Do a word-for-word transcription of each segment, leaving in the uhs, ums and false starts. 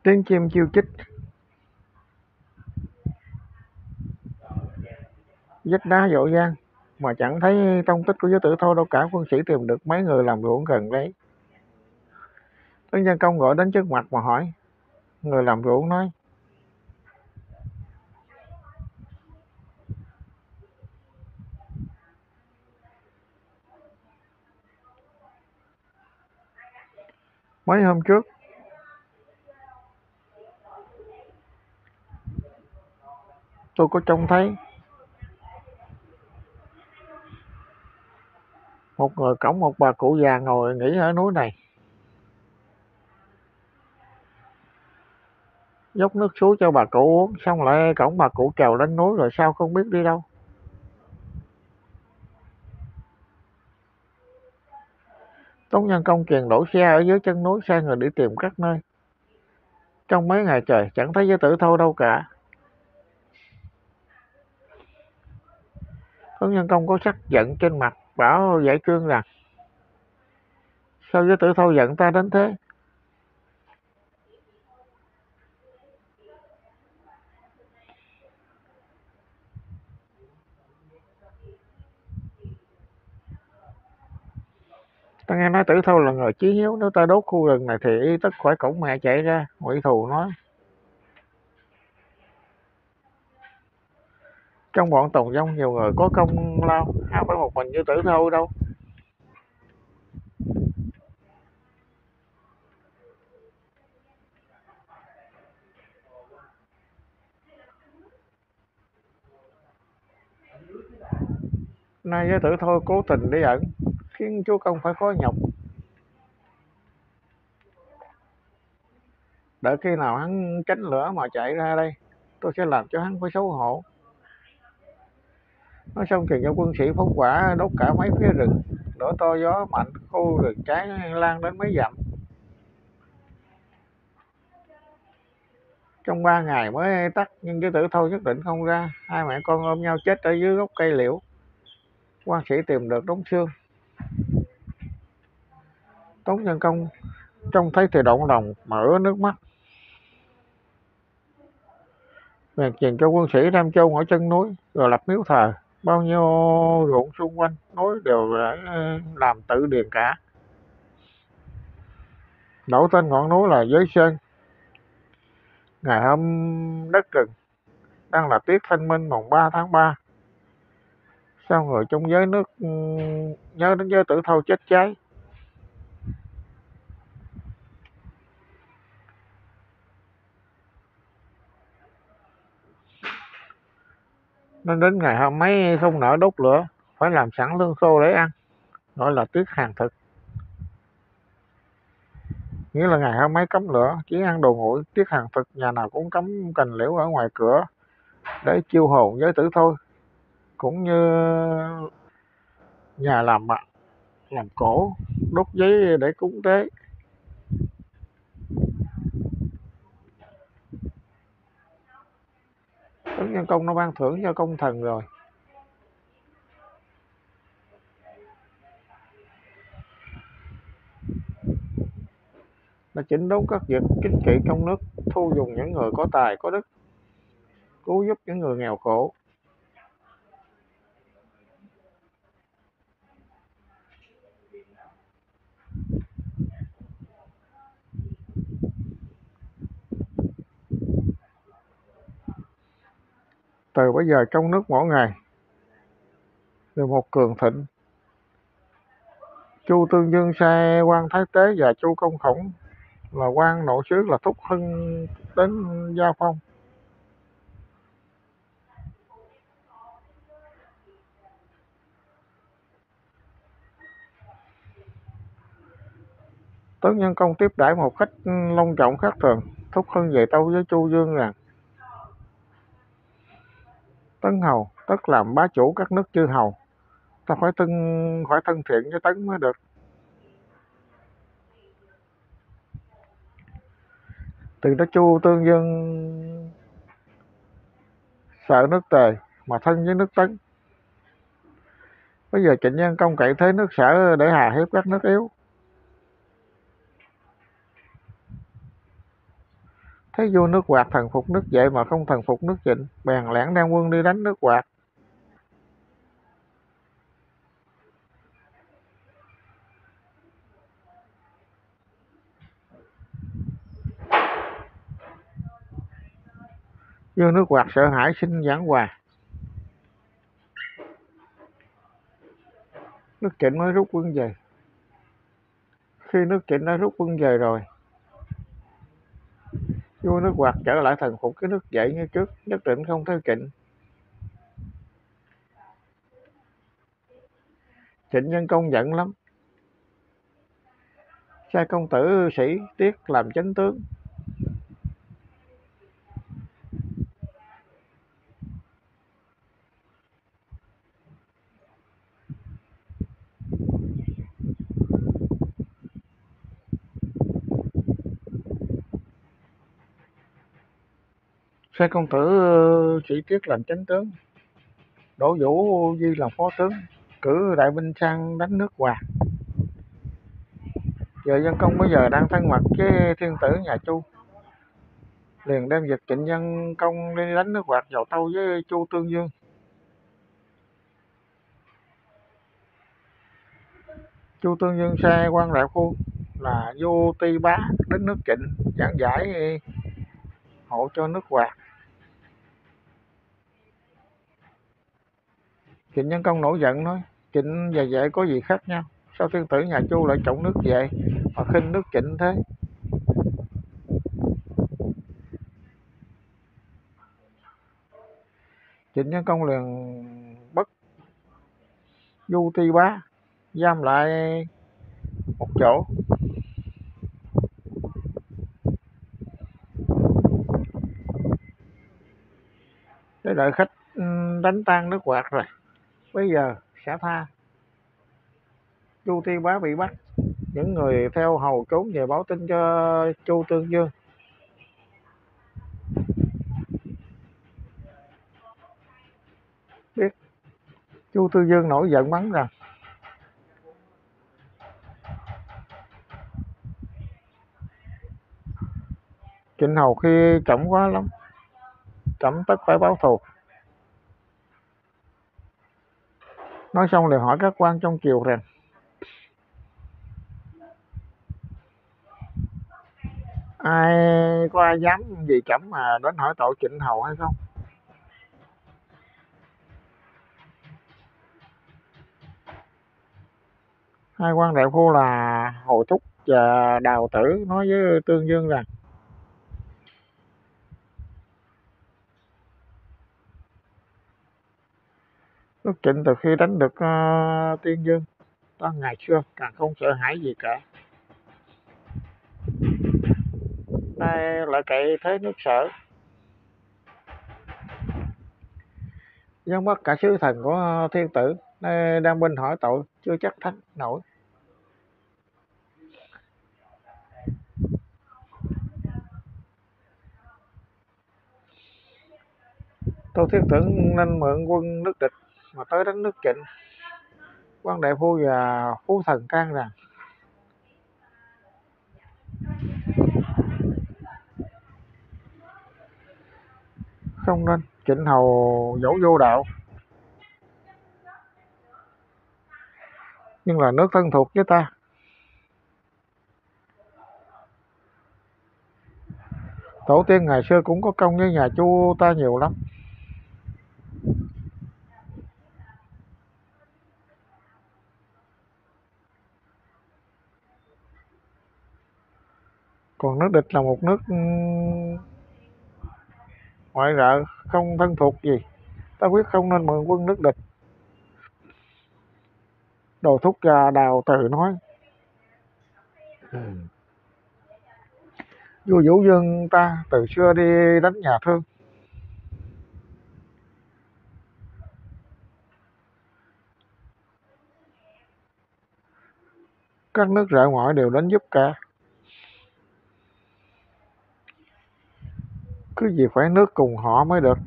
Tiếng chim chiêu chích, vách đá dội dang, mà chẳng thấy tông tích của giới tử Thô đâu cả. Quân sĩ tìm được mấy người làm ruộng gần đấy. Tướng Văn Công gọi đến trước mặt mà hỏi. Người làm ruộng nói: mấy hôm trước tôi có trông thấy một người cõng một bà cụ già ngồi nghỉ ở núi này. Dốc nước suối cho bà cụ uống, xong lại cõng bà cụ trèo lên núi, rồi sao không biết đi đâu. Tống Nhân Công truyền đổ xe ở dưới chân núi, sai người đi tìm các nơi. Trong mấy ngày trời chẳng thấy giới tử Thô đâu cả. Tống Nhân Công có sắc giận trên mặt, bảo Giải Trương rằng: sao giới tử Thô giận ta đến thế? Ta nghe nói Tử Thâu là người chí hiếu, nếu ta đốt khu rừng này thì y tất khỏi cổng mẹ chạy ra. Ngụy Thù nói: trong bọn Tòng Dông nhiều người có công lao, há phải một mình như Tử Thâu đâu. Nay với Tử Thâu cố tình đi ẩn, khiến chúa công phải khó nhọc. Đợi khi nào hắn tránh lửa mà chạy ra đây, tôi sẽ làm cho hắn phải xấu hổ. Nói xong thì cho quân sĩ phóng hỏa đốt cả mấy phía rừng. Lửa to gió mạnh, khu rừng cháy lan đến mấy dặm. Trong ba ngày mới tắt, nhưng với Tử Thâu nhất định không ra. Hai mẹ con ôm nhau chết ở dưới gốc cây liễu. Quan sĩ tìm được đống xương. Tống Nhân Công trông thấy thì động lòng mà ứa nước mắt. Bèn truyền cho quân sĩ đem chôn ở chân núi, rồi lập miếu thờ. Bao nhiêu ruộng xung quanh núi đều làm tự điền cả. Đổi tên ngọn núi là Giới Sơn. Ngày hôm đất rừng đang là tiết thanh minh mùng ba tháng ba. Sao người trong giới nước nhớ đến giới Tử Thâu chết cháy. Nên đến ngày hôm mấy không nỡ đốt lửa, phải làm sẵn lương khô để ăn, gọi là tiết hàng thực. Nghĩa là ngày hôm mấy cấm lửa, chỉ ăn đồ nguội. Tiết hàng thực, nhà nào cũng cắm cành liễu ở ngoài cửa để chiêu hồn giới tử thôi. Cũng như nhà làm bạc, làm cổ, đốt giấy để cúng tế. Tống Nhân Công nó ban thưởng cho công thần rồi. Là chỉnh đốn các việc chính trị trong nước, thu dùng những người có tài có đức, cứu giúp những người nghèo khổ. Từ bây giờ trong nước mỗi ngày đều một cường thịnh. Chu Tương Dương sai quan Thái Tế và Chu Công Khổng là quan nội sứ là thúc hưng đến gia phong. Tống Nhân Công tiếp đãi một khách long trọng khác thường. Thúc hưng về tâu với Chu Dương rằng: Tấn hầu tất làm bá chủ các nước chư hầu, ta phải thân phải thân thiện với Tấn mới được. Từ đó Chu Tương Dương sợ nước Tề mà thân với nước Tấn. Bây giờ Trịnh Nhân Công cậy thế nước Sở để hà hiếp các nước yếu. Thấy vua nước Hoạt thần phục nước Vệ mà không thần phục nước Trịnh, bèn lẻn đem quân đi đánh nước Hoạt. Vua nước Hoạt sợ hãi xin giảng hòa. Nước Trịnh mới rút quân về. Khi nước Trịnh đã rút quân về rồi, vua nước Hoạt trở lại thần phục cái nước Vệ như trước, nhất định không theo Trịnh. Trịnh Nhân Công giận lắm, sai công tử Sĩ Tiết làm chánh tướng. Sai công tử Sĩ Tiết làm chánh tướng, đỗ Vũ Di làm phó tướng, cử đại binh sang đánh nước Hoạt. Giờ Nhân Công bây giờ đang thân mật với thiên tử nhà Chu, liền đem việc Trịnh Nhân Công đi đánh nước Hoạt vào tâu với Chu Tương Dương. Chu Tương Dương sai quan đại phu là Vô Ti Bá đến nước Trịnh giảng giải hộ cho nước Hoạt. Trịnh Nhân Công nổi giận nói: Trịnh và Vệ có gì khác nhau? Sao thiên tử nhà Chu lại trọng nước Vệ mà khinh nước Trịnh thế? Trịnh Nhân Công liền bắt Du Ti Bá giam lại một chỗ, để đợi khách đánh tan nước Hoạt rồi bây giờ sẽ tha. Du Ti Bá bị bắt, những người theo hầu trốn về báo tin cho Chu Tương Dương. Biết Chu Tương Dương nổi giận mắng rằng: Trịnh hầu khi trọng quá lắm, trẫm tất phải báo thù. Nói xong liền hỏi các quan trong triều rằng: ai có ai dám vì trẫm mà đến hỏi tội Trịnh hầu hay không? Hai quan đại phu là Hồ Thúc và Đào Tử nói với Tương Dương rằng: nước Trịnh từ khi đánh được uh, Tiên Dương ta ngày xưa càng không sợ hãi gì cả, nay lại cậy thế nước Sở, dân bắt cả sứ thần của thiên tử, nay đang binh hỏi tội chưa chắc thắng nổi. Tô Thiết Tưởng nên mượn quân nước địch mà tới đánh nước Trịnh. Quan đại phu và phú thần can rằng: không nên, Trịnh hầu dẫu vô đạo nhưng là nước thân thuộc với ta. Tổ tiên ngày xưa cũng có công với nhà Chu ta nhiều lắm. Còn nước địch là một nước ngoại rợ không thân thuộc gì, ta quyết không nên mượn quân nước địch. Đồ Thúc và Đào Từ nói: vua Vũ Dương ta từ xưa đi đánh nhà Thương, các nước rợ ngoại đều đến giúp cả, cứ gì phải nước cùng họ mới được.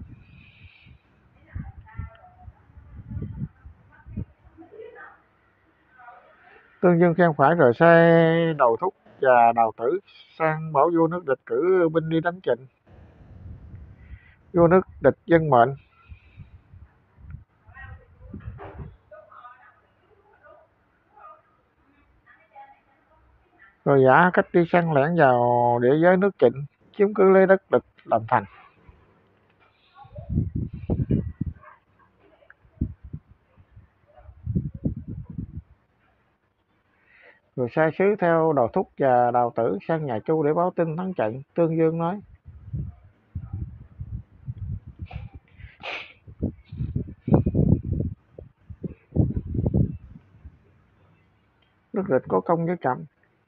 Tương Dương khen phải rồi sai Đầu Thúc và Đào Tử sang bảo vua nước địch cử binh đi đánh Trịnh. Vua nước địch dân mệnh, rồi giả cách đi săn lẻn vào địa giới nước Trịnh, chiếm cứ lấy đất địch làm thành. Rồi sai sứ theo Đào Thúc và Đào Tử sang nhà Chu để báo tin thắng trận. Tương Dương nói: nước địch có công với Trẫm,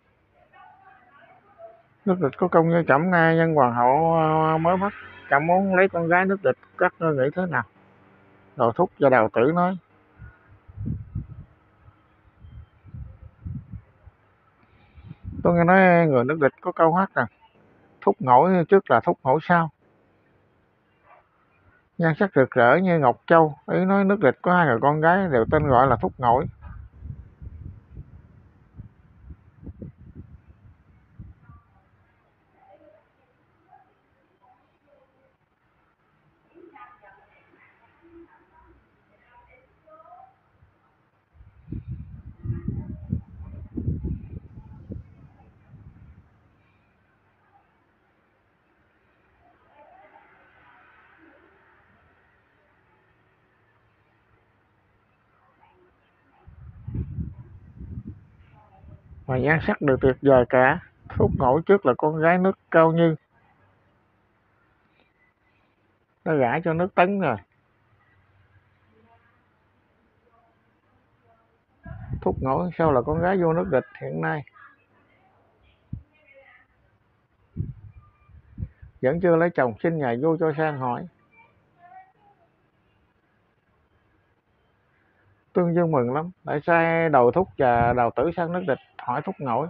nước địch có công với Trẫm, nay nhân hoàng hậu mới mất, Trẫm muốn lấy con gái nước địch, các ngươi nghĩ thế nào? Đào Thúc và Đào Tử nói: tôi nghe nói người nước địch có câu hát rằng thúc ngỗi trước là thúc ngỗi sau, nhan sắc rực rỡ như ngọc châu, ý nói nước địch có hai người con gái đều tên gọi là thúc ngỗi. Mà nhan sắc đều tuyệt vời cả. Thúc ngỗi trước là con gái nước Cao Như, nó gả cho nước Tấn rồi. Thúc ngỗi sau là con gái vua nước địch hiện nay, vẫn chưa lấy chồng, xin nhà vua cho sang hỏi. Tương Dương mừng lắm, lại sai Đào Thúc và Đào Tử sang nước địch hỏi thúc ngỗi.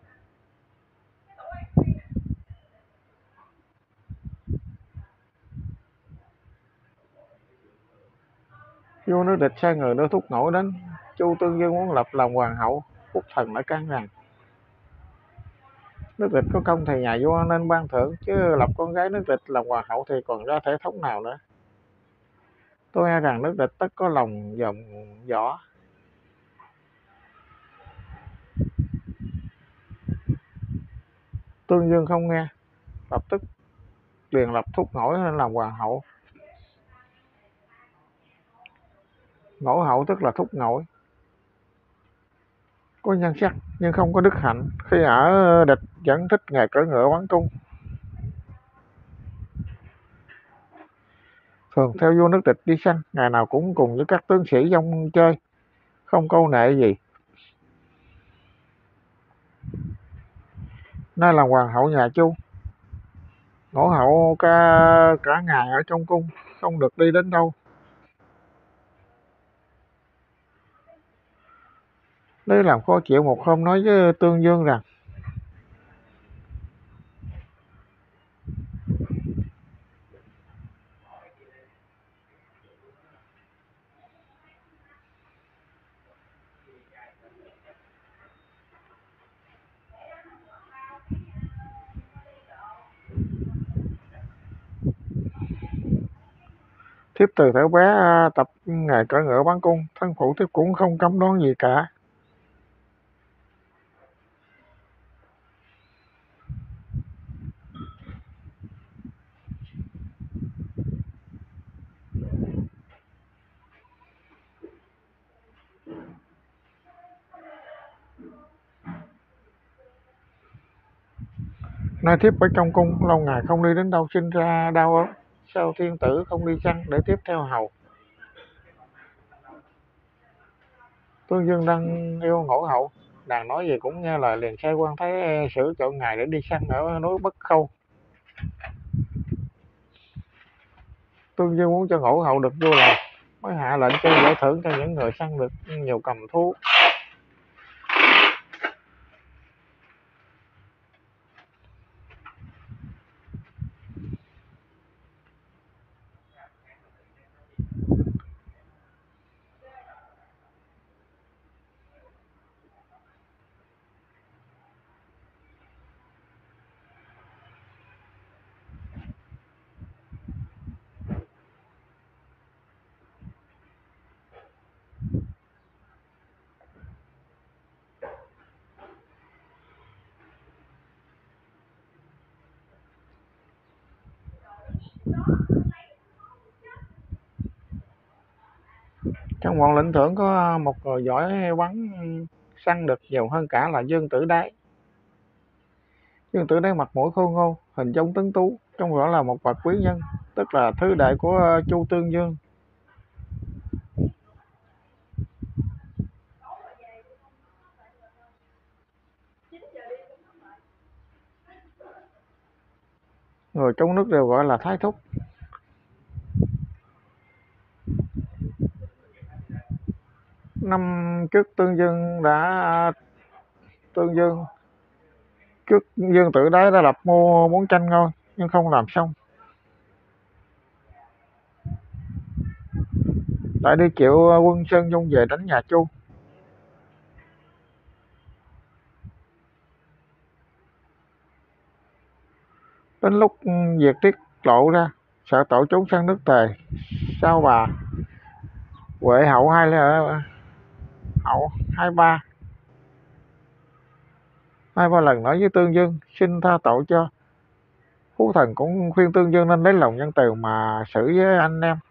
Vua nước địch sai người đưa thúc ngỗi đến. Chu Tương Dương muốn lập làm hoàng hậu, Quốc Thần đã can rằng nước địch có công thì nhà vua nên ban thưởng, chứ lập con gái nước địch làm hoàng hậu thì còn ra thể thống nào nữa. Tôi e rằng nước địch tất có lòng dòm võ. Tương Dương không nghe, lập tức liền lập thúc ngỗi lên làm hoàng hậu. Ngẫu hậu tức là thúc ngỗi, có nhan sắc nhưng không có đức hạnh, khi ở địch vẫn thích nghề cưỡi ngựa bắn cung, thường theo vua nước địch đi săn, ngày nào cũng cùng với các tướng sĩ dông chơi, không câu nệ gì. Nay là hoàng hậu nhà Chu, ngẫu hậu cả, cả ngày ở trong cung, không được đi đến đâu. Lấy làm khó chịu, một hôm nói với Tương Dương rằng thiếp từ thể bé tập nghề cưỡi ngựa bắn cung, thân phụ thiếp cũng không cấm đoán gì cả. Nay thiếp ở trong cung lâu ngày không đi đến đâu, sinh ra đau ốm, sao thiên tử không đi săn để tiếp theo hầu? Tương Dương đang yêu ngẫu hậu, nàng nói gì cũng nghe lời, liền sai quan thái sử chọn ngày để đi săn ở núi Bất Khâu. Tương Dương muốn cho ngẫu hậu được vô lòng, mới hạ lệnh cho giải thưởng cho những người săn được nhiều cầm thú. Trong bọn lĩnh thưởng có một người giỏi bắn săn được nhiều hơn cả là Dương Tử Đái. Dương Tử Đái mặt mũi khô ngô, hình giống tuấn tú, trông rõ là một bậc quý nhân, tức là thứ đệ của Chu Tương Dương. Người trong nước đều gọi là Thái Thúc. Năm trước Tương Dương đã Tương Dương trước Dương Tử Đái đã lập mưu muốn tranh ngôi nhưng không làm xong, lại đi triệu quân Sơn Dung về đánh nhà Chu. Đến lúc việc tiết lộ ra, sợ tổ trốn sang nước Tề, sao bà Huệ hậu hai hậu hai ba hai ba lần nói với Tương Dương xin tha tội cho. Phú Thần cũng khuyên Tương Dương nên lấy lòng nhân từ mà xử với anh em.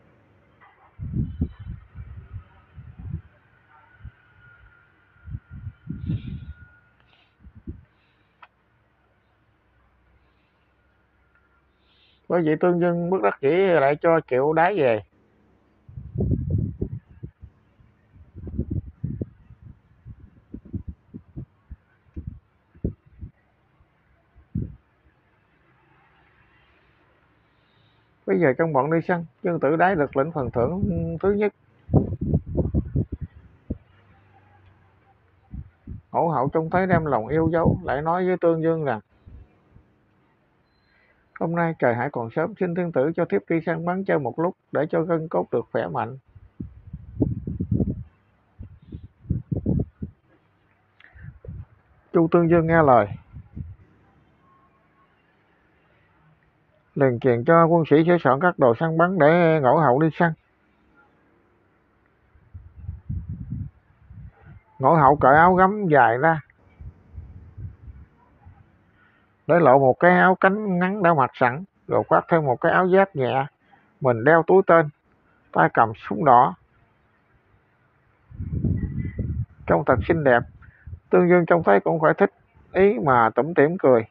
Bởi vậy Tương Dương bất đắc dĩ lại cho Triệu Đái về. Bây giờ trong bọn đi săn, Dương Tử Đái được lĩnh phần thưởng thứ nhất. Ngũ Hậu trông thấy đem lòng yêu dấu, lại nói với Tương Dương rằng hôm nay trời hãy còn sớm, xin thiên tử cho thiếp đi săn bắn chơi một lúc để cho gân cốt được khỏe mạnh. Chu Tương Dương nghe lời, liền truyền cho quân sĩ sửa soạn các đồ săn bắn để Ngũ Hậu đi săn. Ngũ Hậu cởi áo gấm dài ra, để lộ một cái áo cánh ngắn đã mặc sẵn, rồi khoác thêm một cái áo giáp nhẹ, mình đeo túi tên, tay cầm súng đỏ, trông thật xinh đẹp. Tương Dương trông thấy cũng phải thích ý mà tủm tỉm cười.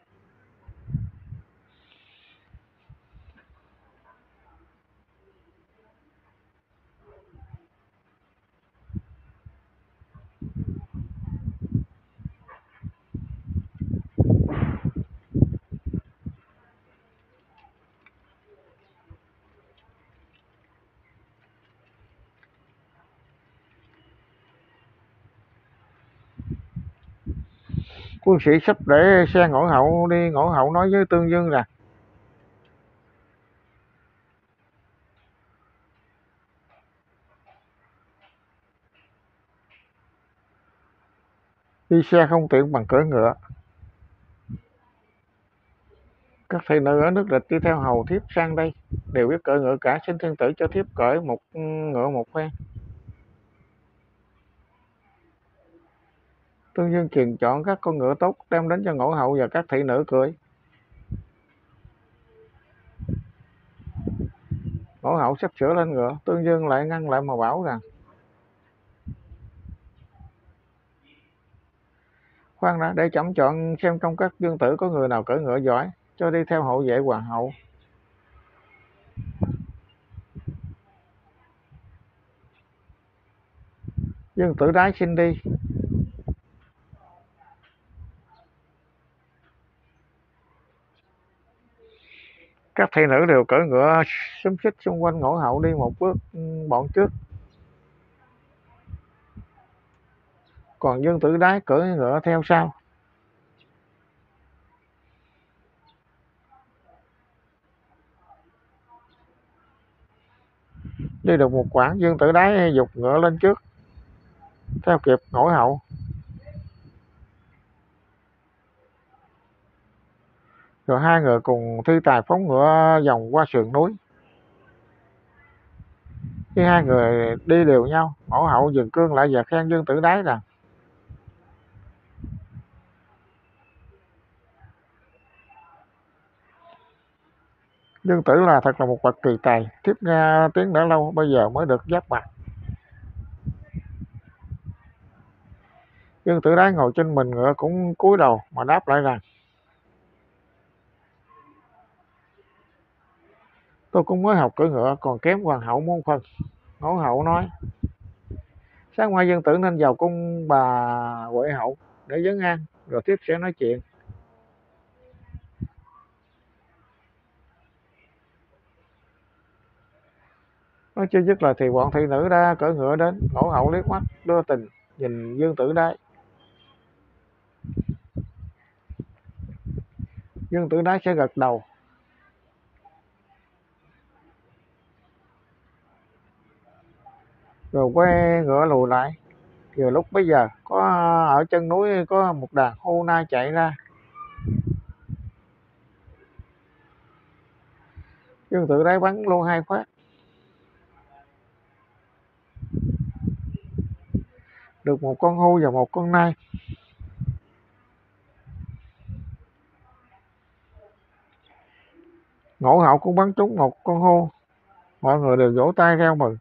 Quân sĩ sắp để xe Ngũ Hậu đi, Ngũ Hậu nói với Tương Dương rằng đi xe không tiện bằng cưỡi ngựa. Các thị nữ ở nước Địch đi theo hầu thiếp sang đây đều biết cưỡi ngựa cả, xin thiên tử cho thiếp cưỡi một ngựa một phen. Tương Dương truyền chọn các con ngựa tốt đem đến cho Ngũ Hậu và các thị nữ cưỡi. Ngũ Hậu sắp sửa lên ngựa, Tương Dương lại ngăn lại mà bảo rằng khoan đã, để chấm chọn xem trong các dương tử có người nào cưỡi ngựa giỏi, cho đi theo hậu vệ hoàng hậu. Dương Tử Đái xin đi. Các thị nữ đều cưỡi ngựa xúm xít xung quanh Ngũ Hậu đi một bước bọn trước. Còn Dương Tử Đái cưỡi ngựa theo sau. Đi được một quãng, Dương Tử Đái giục ngựa lên trước, theo kịp Ngũ Hậu. Rồi hai người cùng thi tài phóng ngựa vòng qua sườn núi. Khi hai người đi đều nhau, Ngũ Hậu dừng cương lại và khen Dương Tử Đái rằng Dương Tử là thật là một bậc kỳ tài, thiếp nghe tiếng đã lâu, bây giờ mới được giáp mặt. Dương Tử Đái ngồi trên mình ngựa cũng cúi đầu mà đáp lại rằng: tôi cũng mới học cưỡi ngựa, còn kém hoàng hậu môn phần. Ngũ hậu nói: sáng mai Dương Tử nên vào cung bà Huệ hậu để vấn an, rồi tiếp sẽ nói chuyện. Nói chưa dứt lời thì bọn thị nữ đã cưỡi ngựa đến. Ngũ hậu liếc mắt đưa tình nhìn Dương Tử Đái. Dương Tử Đái sẽ gật đầu, rồi quay ngựa lùi lại. Vừa lúc bây giờ có ở chân núi có một đàn hươu nai chạy ra. Dương Tử Đái bắn luôn hai phát, được một con hươu và một con nai. Ngũ hậu cũng bắn trúng một con hươu, mọi người đều vỗ tay reo mừng.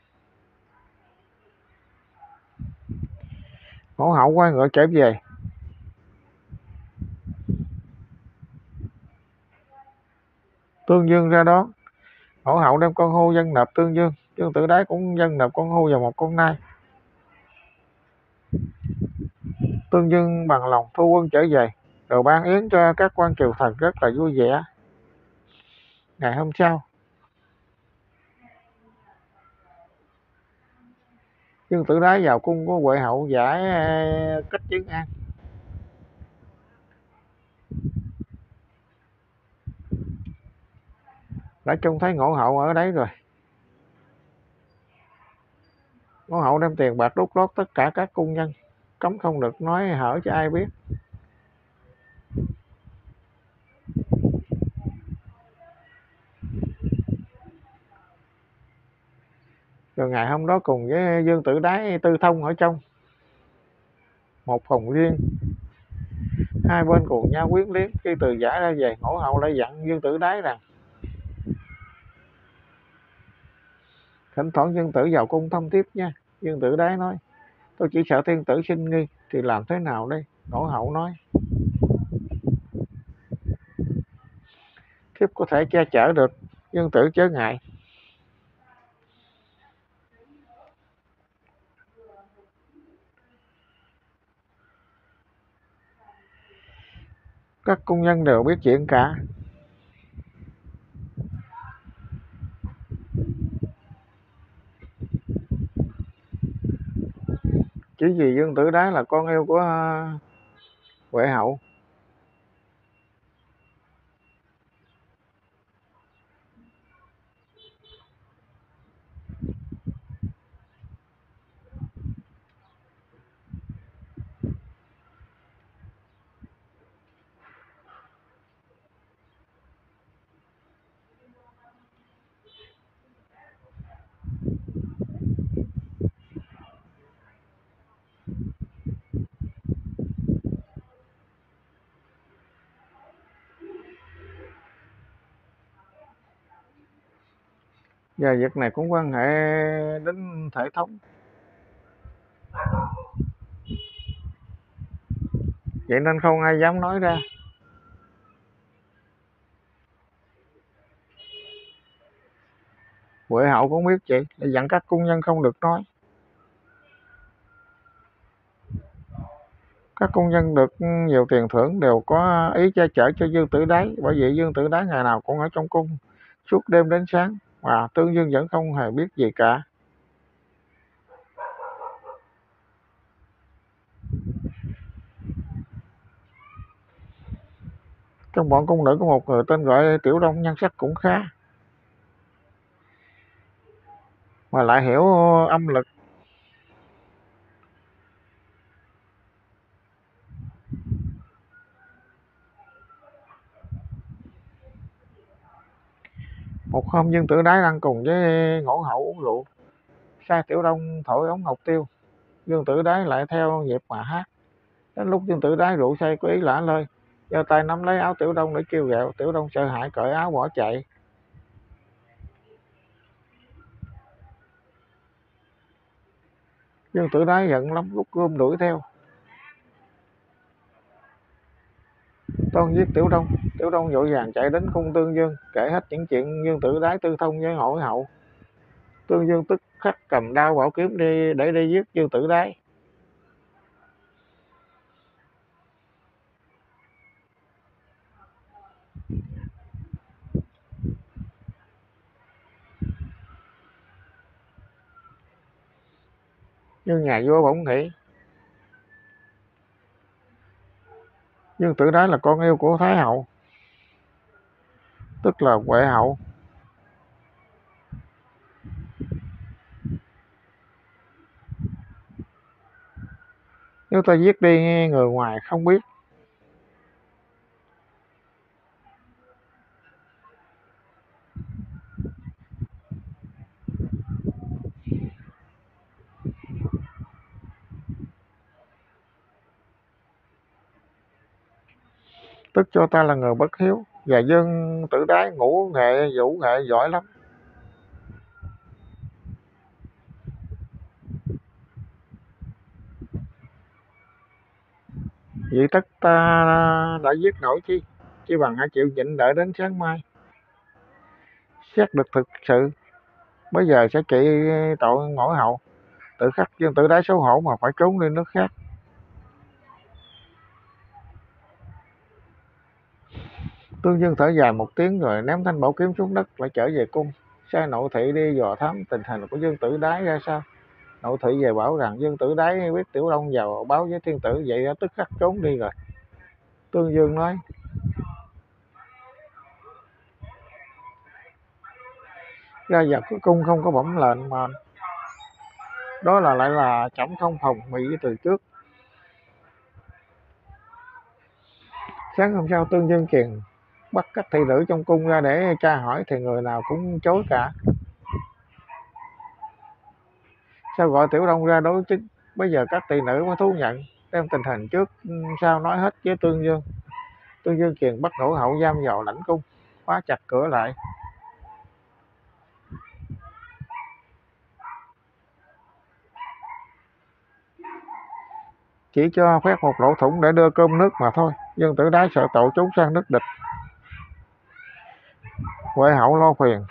Ngũ hậu quay ngựa trở về. Tương Dương ra đón. Ngũ hậu đem con hươu dâng nộp Tương Dương. Dương Tử Đái cũng dâng nộp con hươu và một con nai. Tương Dương bằng lòng thu quân trở về, rồi ban yến cho các quan triều thần rất là vui vẻ. Ngày hôm sau, Dương Tử Đái vào cung của Huệ hậu giải cách vấn an. Đã trông thấy Ngũ hậu ở đấy rồi. Ngũ hậu đem tiền bạc đút lót tất cả các cung nhân, cấm không được nói hở cho ai biết. Rồi ngày hôm đó cùng với Dương Tử Đái tư thông ở trong một phòng riêng, hai bên cùng nhau quyến liếng. Khi từ giả ra về, Ngũ hậu lại dặn Dương Tử Đái rằng: thỉnh thoảng Dương Tử vào cung thăm tiếp nha. Dương Tử Đái nói: tôi chỉ sợ thiên tử sinh nghi, thì làm thế nào đây? Ngũ hậu nói: thiếp có thể che chở được, Dương Tử chớ ngại. Các cung nhân đều biết chuyện cả. Chỉ vì Dương Tử Đái là con yêu của uh, Huệ hậu. Và việc này cũng quan hệ đến thể thống, vậy nên không ai dám nói ra. Huệ hậu cũng biết vậy, để dặn các cung nhân không được nói. Các cung nhân được nhiều tiền thưởng, đều có ý che chở cho Dương Tử Đái. Bởi vậy Dương Tử Đái ngày nào cũng ở trong cung suốt đêm đến sáng, mà Tương Dương vẫn không hề biết gì cả. Trong bọn cung nữ có một người tên gọi Tiểu Đông, nhan sắc cũng khá, mà lại hiểu âm lực. Một hôm Dương Tử Đái đang cùng với Ngũ hậu uống rượu, sai Tiểu Đông thổi ống ngọc tiêu. Dương Tử Đái lại theo nhịp mà hát. Đến lúc Dương Tử Đái rượu say có ý lả lơi, giơ tay nắm lấy áo Tiểu Đông để kêu gẹo. Tiểu Đông sợ hãi cởi áo bỏ chạy. Dương Tử Đái giận lắm, rút gươm đuổi theo. Toan giết Tiểu Đông. Tiểu Đông vội vàng chạy đến cung Tương Dương, kể hết những chuyện Dương Tử Đái tư thông với Ngõi Hậu. Tương Dương tức khắc cầm đao bảo kiếm đi để đi giết Dương Tử Đái. Nhưng nhà vua bỗng nghĩ Dương Tử Đái là con yêu của Thái Hậu, tức là Huệ Hậu. Nếu ta giết đi người ngoài không biết, tức cho ta là người bất hiếu. Và Dương Tử Đái ngũ nghệ vũ nghệ giỏi lắm, vậy tất ta đã giết nổi chi, chỉ bằng hãy chịu nhịn đợi đến sáng mai, xét được thực sự. Bây giờ sẽ trị tội Ngõi Hậu. Tự khắc Dương Tử Đái xấu hổ mà phải trốn đi nước khác. Tương Dương thở dài một tiếng rồi ném thanh bảo kiếm xuống đất, lại trở về cung, sai nội thị đi dò thám tình hình của Dương Tử Đái ra sao. Nội thị về bảo rằng Dương Tử Đái biết Tiểu Đông vào báo với thiên tử, vậy đã tức khắc trốn đi rồi. Tương Dương nói: ra vào cái cung không có bẩm lệnh mà đó là lại là trẫm không phòng bị từ trước. Sáng hôm sau, Tương Dương Kiền bắt các thị nữ trong cung ra để tra hỏi, thì người nào cũng chối cả. Sao gọi Tiểu Đông ra đối chứng. Bây giờ các thị nữ mới thú nhận, đem tình hình trước sau nói hết với Tương Dương. Tương Dương Kiền bắt Ngũ Hậu giam vào lãnh cung, khóa chặt cửa lại, chỉ cho phép một lỗ thủng để đưa cơm nước mà thôi. Dương Tử Đái sợ tội trốn sang nước địch, Huệ Hậu lo phiền.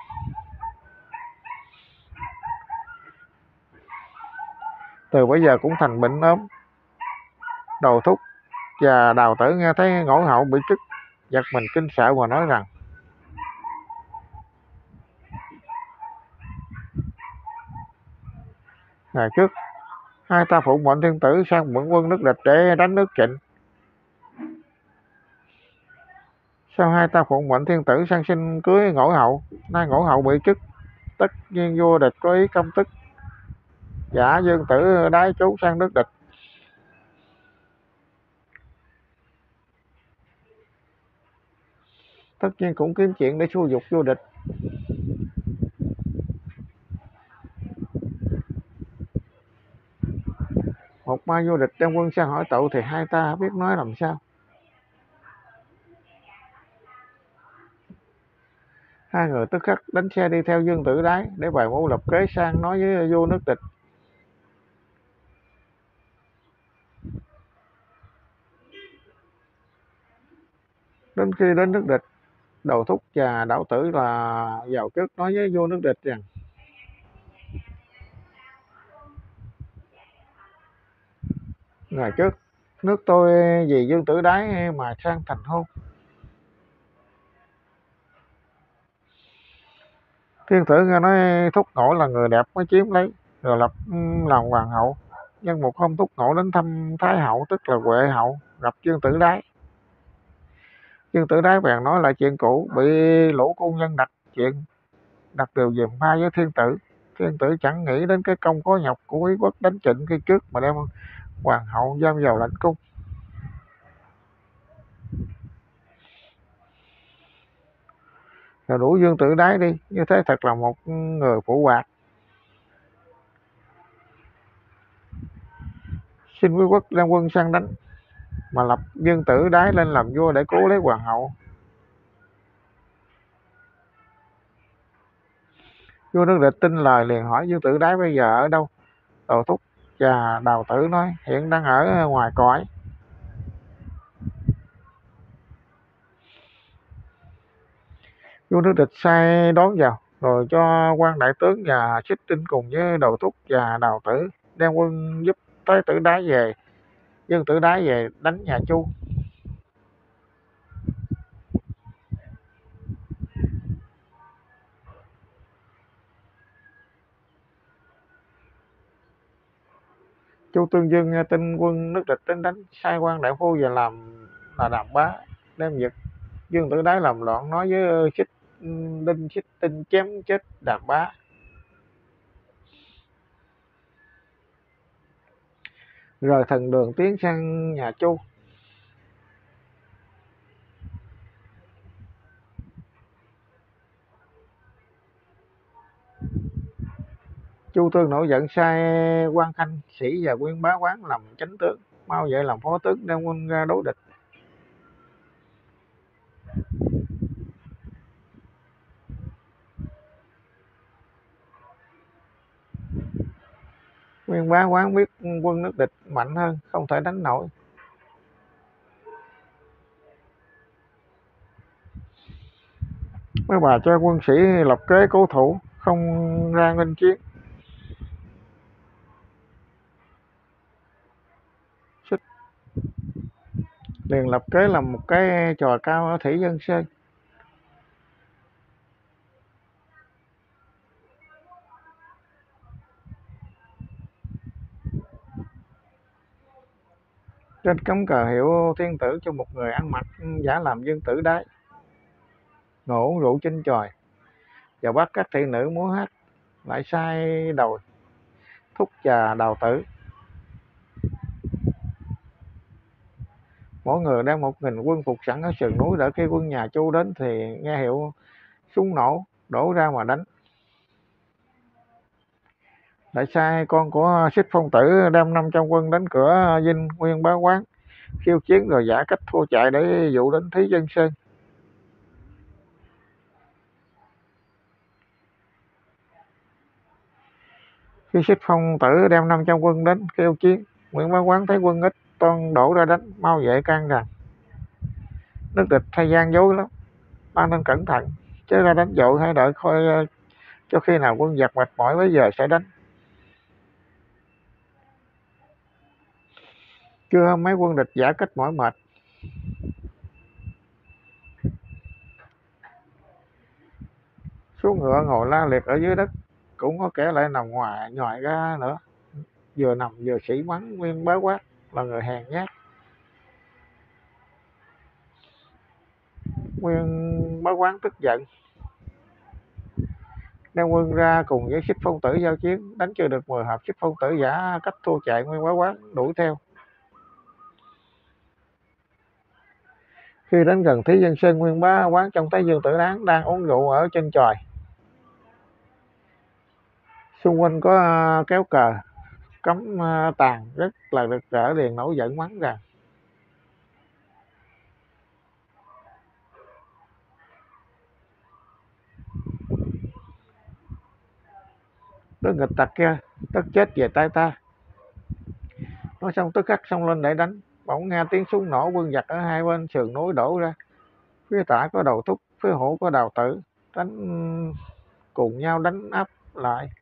Từ bây giờ cũng thành bệnh ốm. Đầu Thúc và Đào Tử nghe thấy Ngũ Hậu bị chức, giật mình kinh sợ và nói rằng: ngày trước hai ta phụ mệnh thiên tử sang mượn quân nước địch để đánh nước Trịnh, sao hai ta phụ mệnh thiên tử sang xin cưới Ngũ Hậu, nay Ngũ Hậu bị chức, tất nhiên vua địch có ý căm tức, giả Dương Tử Đái trốn sang nước địch. Tất nhiên cũng kiếm chuyện để xua dục vua địch. Một mai vua địch đem quân sang hỏi tội, thì hai ta biết nói làm sao. Hai người tức khắc đánh xe đi theo Dương Tử Đái để bày mưu lập kế sang nói với vua nước địch. Đến khi đến nước địch, Đầu Thúc và Đảo Tử là vào trước nói với vua nước địch rằng: ngày trước nước tôi vì Dương Tử Đái mà sang thành hôn. Thiên tử nghe nói Thúc Ngộ là người đẹp mới chiếm lấy, rồi lập làm hoàng hậu. Nhưng một hôm Thúc Ngộ đến thăm Thái Hậu, tức là Huệ Hậu, gặp Dương Tử Đái. Dương Tử Đái bèn nói lại chuyện cũ, bị lũ cung nhân đặt chuyện đặt điều gièm pha với thiên tử. Thiên tử chẳng nghĩ đến cái công có nhọc của quý quốc đánh Trịnh khi trước, mà đem hoàng hậu giam vào lãnh cung. Rồi đuổi Dương Tử Đái đi. Như thế thật là một người phụ bạc. Xin quý quốc đem quân sang đánh, mà lập Dương Tử Đái lên làm vua để cứu lấy hoàng hậu. Vua nước địch tin lời, liền hỏi Dương Tử Đái bây giờ ở đâu. Đầu Thúc và Đào Tử nói hiện đang ở ngoài cõi. Vua Nước Địch sai đón vào, rồi cho quan đại tướng và Xích Tinh cùng với Đầu Thúc và Đào Tử đem quân giúp tới Tử Đái về. Dương Tử Đái về đánh nhà Chu. Chu Tương Dương nghe tin quân Nước Địch đến đánh, sai quan đại phu về làm là Đàm Bá, đem giật Dương Tử Đái làm loạn, nói với Xích Đinh Xích Tinh chém chết Đàm Bá. Rồi thần đường tiến sang nhà Chu. Chu Tương nổi giận, sai quan Khanh Sĩ và Nguyên Bá Quán làm chánh tướng, Mao Vệ làm phó tướng, đem quân ra đối địch. Nguyên Bá Quán biết quân Nước Địch mạnh hơn, không thể đánh nổi. Mấy bà cho quân sĩ lập kế cố thủ, không ra nghênh chiến. Xích liền lập kế làm một cái trò cao ở Thủy Dân Sơn. Trên cấm cờ hiệu thiên tử cho một người ăn mặc giả làm Dương Tử Đái, ngồi uống rượu trên chòi và bắt các thị nữ múa hát, lại sai Đầu Thúc và Đào Tử mỗi người đem một nghìn quân phục sẵn ở sườn núi, đợi khi quân nhà Chu đến thì nghe hiệu súng nổ đổ ra mà đánh. Lại sai con của Xích Phong Tử đem năm trăm quân đến cửa dinh Nguyên Bá Quán khiêu chiến, rồi giả cách thua chạy để dụ đến Thí Dân Sơn. Khi Xích Phong Tử đem năm trăm quân đến khiêu chiến, Nguyên Bá Quán thấy quân ít, toan đổ ra đánh. Mao Vệ can rằng Nước Địch hay gian dối lắm, ban nên cẩn thận, chứ ra đánh vội hãy đợi coi cho khi nào quân giặc mệt mỏi bây giờ sẽ đánh. Chưa mấy quân địch giả cách mỏi mệt, xuống ngựa ngồi la liệt ở dưới đất, cũng có kẻ lại nằm ngoài nhòi ra nữa, vừa nằm vừa sĩ mắng Nguyên Bá Quát là người hèn nhát. Nguyên Bá Quán tức giận, đem quân ra cùng với Xích Phong Tử giao chiến, đánh chưa được mười hợp, Xích Phong Tử giả cách thua chạy, Nguyên Bá Quán đuổi theo. Khi đến gần Thí Dân Sơn, Nguyên Bá Quán trông thấy Dương Tử Đái đang uống rượu ở trên chòi, xung quanh có kéo cờ cấm tàn rất là rực rỡ, liền nổi giận mắng rằng đứa nghịch tặc kia tất chết về tay ta. Nói xong tức khắc xông lên để đánh, bỗng nghe tiếng súng nổ, quân giặc ở hai bên sườn núi đổ ra. Phía tả có Đầu Thúc, phía hữu có Đào Tử, đánh cùng nhau đánh áp lại.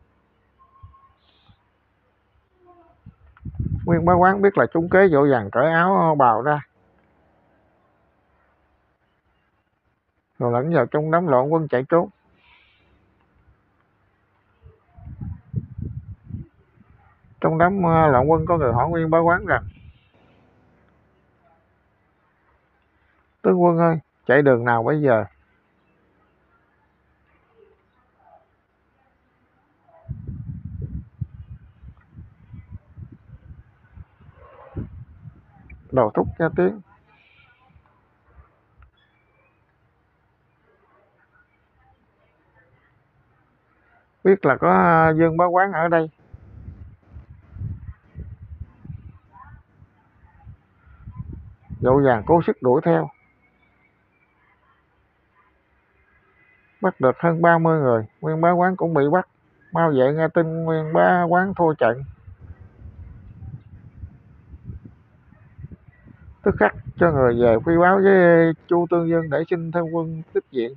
Nguyên Bá Quán biết là trúng kế, vội vàng cởi áo bào ra, rồi lẫn vào trong đám loạn quân chạy trốn. Trong đám loạn quân có người hỏi Nguyên Bá Quán rằng: tướng quân ơi, chạy đường nào bây giờ? Đầu Thúc ra tiếng: biết là có Dương Bá Quán ở đây. Vội vàng cố sức đuổi theo, bắt được hơn ba mươi người. Nguyên Bá Quán cũng bị bắt. Mao Vệ nghe tin Nguyên Bá Quán thua trận, tức khắc cho người về phi báo với Chu Tương Dương để xin thêm quân tiếp viện.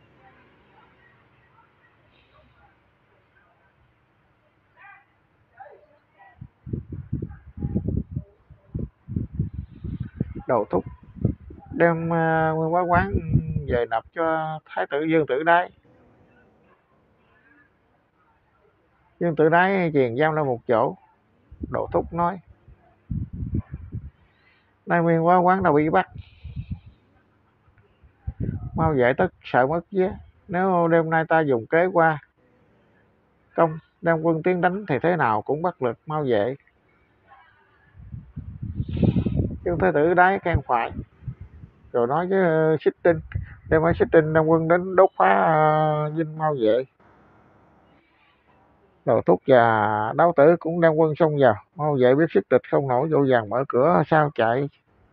Đầu thúc đem uh, Nguyên Bá Quán về nộp cho Thái tử Dương Tử Đái. Dương Tử Đái chèn giam lên một chỗ. Đầu thúc nói: nay Nguyên Bá Quán đã bị bắt, Mao Vệ tất sợ mất vía. Nếu đêm nay ta dùng kế qua công đem quân tiến đánh thì thế nào cũng bất lực Mao Vệ. Dương Thái Tử Đái khen phải, rồi nói với Xích Tinh đem mấy Xích Tinh đem quân đến đốt phá uh, dinh Mao Vệ. Đầu thúc và Đáo Tử cũng đem quân xông vào. Mao Vệ biết sức địch không nổi, vội vàng mở cửa sao chạy.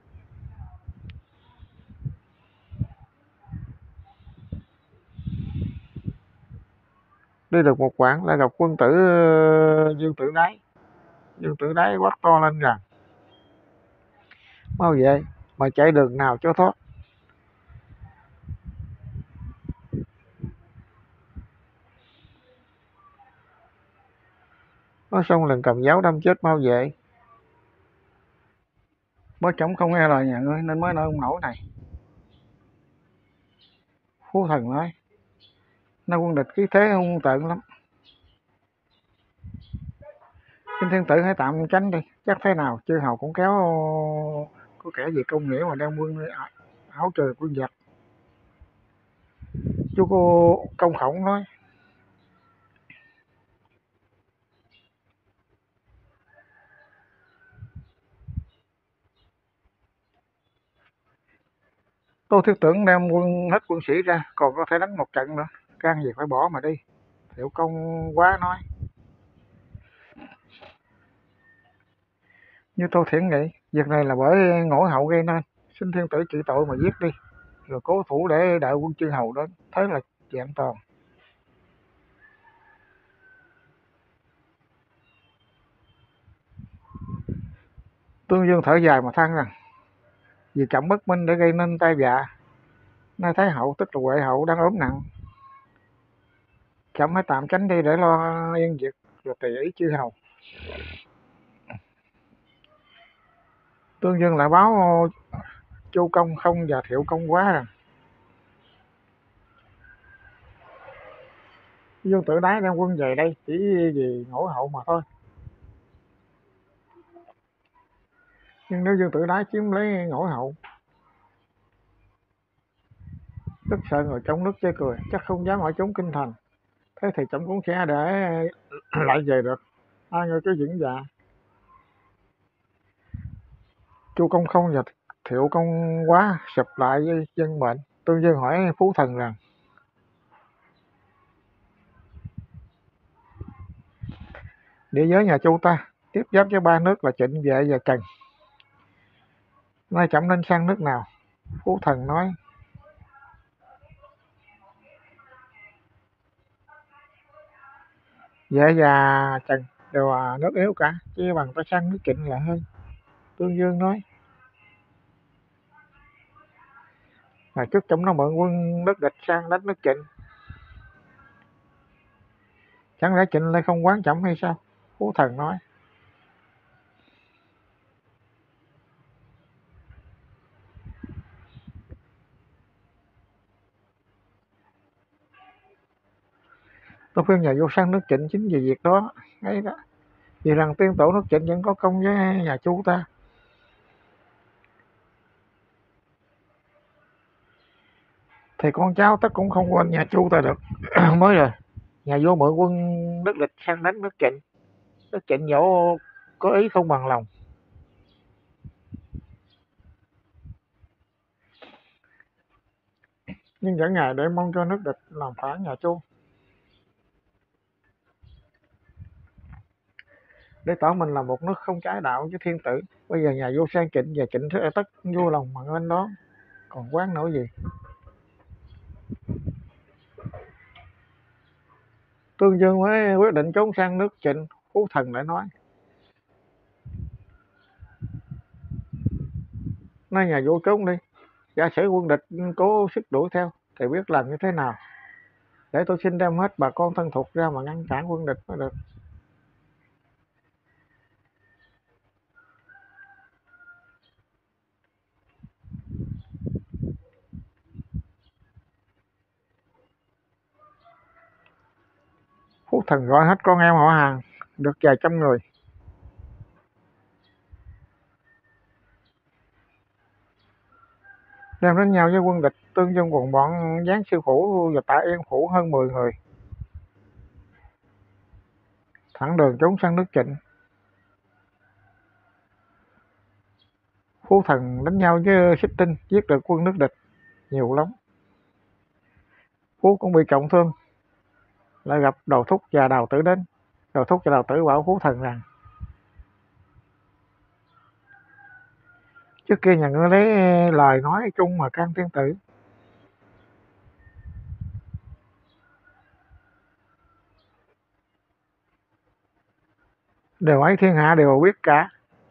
Đi được một quãng lại gặp quân tử uh, Dương Tử Đái. Dương Tử Đái quát to lên rằng: Mao Vệ, mà chạy đường nào cho thoát? Nói xong lần cầm giáo đâm chết Mao Vệ. Bó trống không nghe lời nhà ngươi nên mới nơi ông nổi này. Phú Thần nói: nay quân địch khí thế hung tợn lắm, xin thiên tử hãy tạm tránh đi, chắc thế nào chư hầu cũng kéo có kẻ gì công nghĩa mà đem quân áo trời quân giặc. Chú cô Công Khổng nói: Tô Thiết Tưởng đem quân hết quân sĩ ra, còn có thể đánh một trận nữa, can gì phải bỏ mà đi. Thiệu Công Quá nói: như Tô Thiển nghĩ, việc này là bởi Ngũ Hậu gây nên, xin thiên tử trị tội mà giết đi, rồi cố thủ để đợi quân chư hầu đến, thế là vẹn toàn. Tương Dương thở dài mà than rằng: vì chậm bất minh để gây nên tai vạ, nay Thái Hậu tức là Huệ Hậu đang ốm nặng, chậm hãy tạm tránh đi để lo yên việc, rồi tùy ý chư hầu. Tương Dương lại báo Chu Công Không và Thiệu Công Quá rằng: Dương Tử Đái đem quân về đây chỉ vì Ngũ Hậu mà thôi. Nhưng nếu Dương Tử Đái chiếm lấy Ngũ Hậu, rất sợ người trong nước chê cười, chắc không dám ở trốn kinh thành. Thế thì chấm cũng sẽ để lại về được, ai người cứ vững dạ. Chu Công Không và Thiệu Công Quá sụp lại với dân mệnh. Tương Dương hỏi Phú Thần rằng: địa giới nhà Chu ta tiếp giáp với ba nước là Trịnh, Vệ và Trần, nay chậm nên sang nước nào? Phú Thần nói: Vệ và Trần đều là nước yếu cả, chỉ bằng ta sang nước Trịnh là hơn. Tương Dương nói: ngày trước chấm nó mượn quân nước địch sang đánh nước Trịnh, chẳng lẽ Trịnh lại không quán chậm hay sao? Phú Thần nói: tôi khuyên nhà vô sang nước Trịnh chính vì việc đó ấy đó, vì rằng tiên tổ nước Trịnh vẫn có công với nhà Chu ta. Thì con cháu tất cũng không quên nhà Chu ta được. Mới rồi nhà vô mượn quân nước địch sang đánh nước Trịnh, nước Trịnh dẫu có ý không bằng lòng, nhưng vẫn ngài để mong cho nước địch làm phản nhà Chu, để tỏ mình là một nước không trái đạo với thiên tử. Bây giờ nhà vua sang Trịnh và Trịnh thế tất vui lòng mà nghênh đón, còn quán nổi gì. Tương Dương mới quyết định trốn sang nước Trịnh. Phú Thần lại nói: nơi nhà vua trốn đi. Giả sử quân địch cố sức đuổi theo thì biết làm như thế nào? Để tôi xin đem hết bà con thân thuộc ra mà ngăn cản quân địch mới được. Phú Thần gọi hết con em họ hàng được vài trăm người, đem đến nhau với quân địch. Tương Dương cùng bọn Giáng Sư Phủ và Tạ Yên Phủ hơn mười người, thẳng đường trốn sang nước Trịnh. Phú Thần đánh nhau với Xích Tinh, giết được quân nước địch nhiều lắm. Phú cũng bị trọng thương, lại gặp Đầu Thúc và Đào Tử đến. Đầu Thúc và Đào Tử bảo Phú Thần rằng trước kia nhà ngươi lấy lời nói chung mà can thiên tử, đều ấy thiên hạ đều biết cả.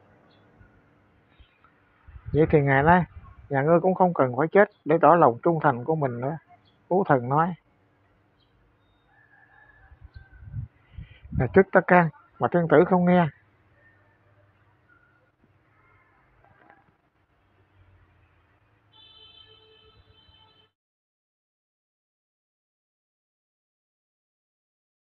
Vậy thì ngày nay nhà ngươi cũng không cần phải chết để tỏ lòng trung thành của mình nữa. Phú Thần nói là trước ta can mà thiên tử không nghe,